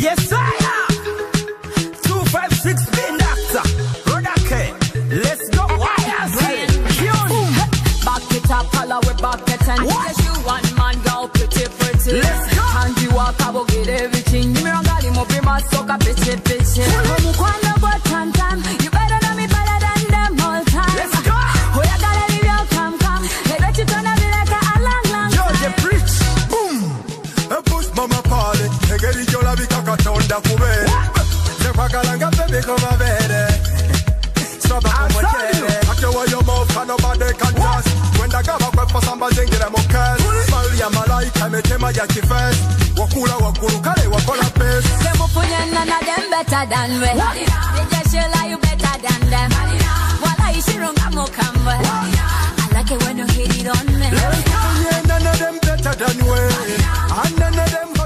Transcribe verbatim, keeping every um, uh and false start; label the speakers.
Speaker 1: Yes, I am. Two five six bin doctor. Rodake. Let's go.
Speaker 2: Back it up, holla we back it and yes, you one man girl pretty pretty.
Speaker 1: Let's go.
Speaker 2: And you walk, I will get everything. You me run gali mo be my soca pitchy pitchy. Come kwanda but time time. You better know me better than them all time.
Speaker 1: Let's go.
Speaker 2: Oh you gotta leave your come come. They bet you gonna be like a long long time.
Speaker 1: George preach.
Speaker 3: Boom. A push mama party. E che di la vita catonda come. Se fa calanga baby come a vede. Stop come chiede. Actually your mouth and nobody can trust. When the gaba kwa for somebody get them okay. Smile ya malaika me tema ya kifes. Wakula wakulu kale wakola pes.
Speaker 2: Them upunya none of them better than we. They just show like you better than them. Wala ishirunga mo kamwe. I like it when you hit it on me.
Speaker 3: None of them better than we. And none of them